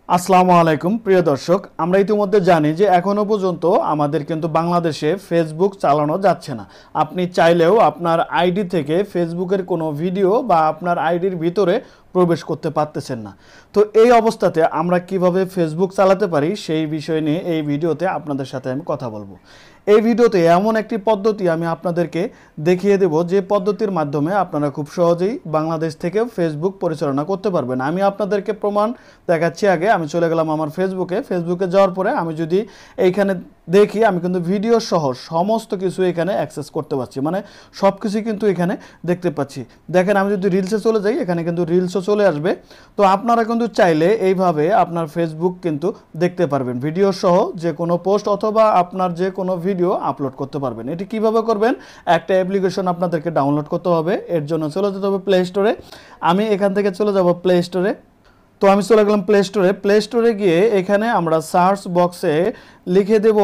আসসালামু আলাইকুম প্রিয় দর্শক, আমরা ইতিমধ্যে জানি যে এখনো পর্যন্ত আমাদের কিন্তু বাংলাদেশে ফেসবুক চালানো যাচ্ছে না। আপনি চাইলেও আপনার আইডি থেকে ফেসবুকের কোনো ভিডিও বা আপনার আইডির ভিতরে প্রবেশ করতে পারতেছেন না। তো এই অবস্থাতে আমরা কিভাবে ফেসবুক চালাতে পারি সেই বিষয় নিয়ে এই ভিডিওতে আপনাদের সাথে আমি কথা বলবো। এই ভিডিওতে এমন একটি পদ্ধতি আমি আপনাদেরকে দেখিয়ে দেব যে পদ্ধতির মাধ্যমে আপনারা খুব সহজেই বাংলাদেশ থেকেও ফেসবুক পরিচালনা করতে পারবেন। আমি আপনাদেরকে প্রমাণ দেখাচ্ছি। আগে আমি চলে গেলাম আমার ফেসবুকে যাওয়ার পরে আমি যদি এইখানে দেখি, আমি কিন্তু ভিডিও সহ সমস্ত কিছু এখানে অ্যাক্সেস করতে পারছি, মানে সব কিছুই কিন্তু এখানে দেখতে পাচ্ছি। দেখেন, আমি যদি রিলসে চলে যাই, এখানে কিন্তু রিলসও চলে আসবে। তো আপনারা কিন্তু চাইলে এইভাবে আপনার ফেসবুক কিন্তু দেখতে পারবেন, ভিডিও সহ যে কোনো পোস্ট অথবা আপনার যে কোনো ভিডিও আপলোড করতে পারবেন। এটি কিভাবে করবেন? একটা অ্যাপ্লিকেশন আপনাদেরকে ডাউনলোড করতে হবে। এর জন্য চলে যেতে হবে প্লে স্টোরে। আমি এখান থেকে চলে যাব প্লে স্টোরে। তো আমি চলে গেলাম প্লে স্টোরে গিয়ে এখানে আমরা সার্চ বক্সে লিখে দেব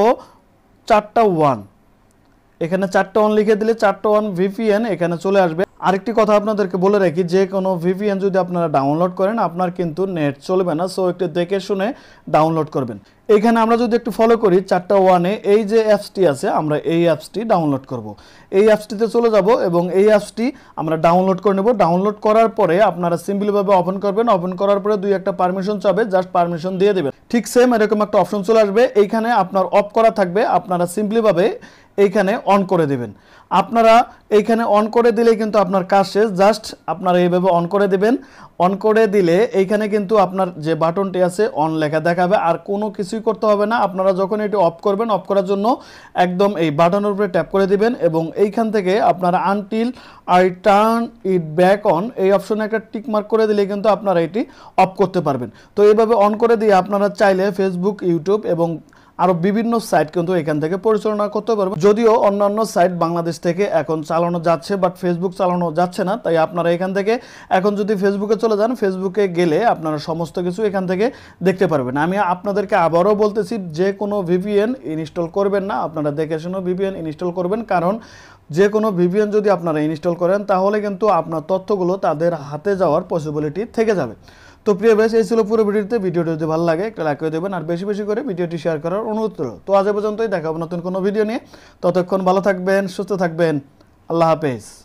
4টা 1। এখানে 4টা 1 লিখে দিলে 4টা 1 ভিপিএন এখানে চলে আসবে। আরেকটি কথা আপনাদেরকে বলে রাখি, যে কোনো ভিপিএন যদি আপনারা ডাউনলোড করেন আপনার কিন্তু নেট চলবে না, সো একটু দেখে শুনে ডাউনলোড করবেন। এখানে আমরা যদি একটু ফলো করি 4টা 1-এ এই যে অ্যাপসটি আছে, আমরা এই অ্যাপসটি ডাউনলোড করব। এই অ্যাপসটিতে চলে যাব এবং এই অ্যাপসটি আমরা ডাউনলোড করে নেব। ডাউনলোড করার পরে আপনারা সিম্পলিভাবে ওপেন করবেন। ওপেন করার পরে দুই একটা পারমিশন চাবে, জাস্ট পারমিশন দিয়ে দেবেন। ঠিক সেম এরকম একটা অপশন চলে আসবে। এইখানে আপনার অফ করা থাকবে, আপনারা সিম্পলিভাবে এইখানে অন করে দেবেন। আপনারা এইখানে অন করে দিলে কিন্তু আপনার কাজ শেষ। জাস্ট আপনারা এইভাবে অন করে দেবেন। অন করে দিলে এইখানে কিন্তু আপনার যে বাটনটি আছে অন লেখা দেখাবে, আর কোনো কিছুই করতে হবে না। আপনারা যখন এটি অফ করবেন, অফ করার জন্য একদম এই বাটনের উপরে ট্যাপ করে দিবেন এবং এইখান থেকে আপনারা until I turn it back on এই অপশনে একটা টিক মার্ক করে দিলে কিন্তু আপনারা এটি অফ করতে পারবেন। তো এইভাবে অন করে দিয়ে আপনারা চাইলে ফেসবুক, ইউটিউব এবং আরও বিভিন্ন সাইট কিন্তু এখান থেকে পরিচালনা করতে পারবেন। যদিও অন্যান্য সাইট বাংলাদেশ থেকে এখন চালানো যাচ্ছে, বাট ফেসবুক চালানো যাচ্ছে না। তাই আপনারা এখান থেকে এখন যদি ফেসবুকে চলে যান, ফেসবুকে গেলে আপনারা সমস্ত কিছু এখান থেকে দেখতে পারবেন। আমি আপনাদেরকে আবারও বলতেছি, যে কোনো ভিপিএন ইনস্টল করবেন না, আপনারা দেখে শুনে ভিপিএন ইনস্টল করবেন। কারণ যে কোনো ভিপিএন যদি আপনারা ইনস্টল করেন তাহলে কিন্তু আপনার তথ্যগুলো তাদের হাতে যাওয়ার পসিবিলিটি থেকে যাবে। তো প্রিয় ভাই, এই ছিল পুরো ভিডিওটি যদি ভালো লাগে একটা লাইক করে দেবেন আর বেশি বেশি করে ভিডিওটি শেয়ার করার অনুরোধ রইল। তো আজ পর্যন্তই, দেখা হবে নতুন কোনো ভিডিও নিয়ে। ততক্ষণ ভালো থাকবেন, সুস্থ থাকবেন। আল্লাহ হাফেজ।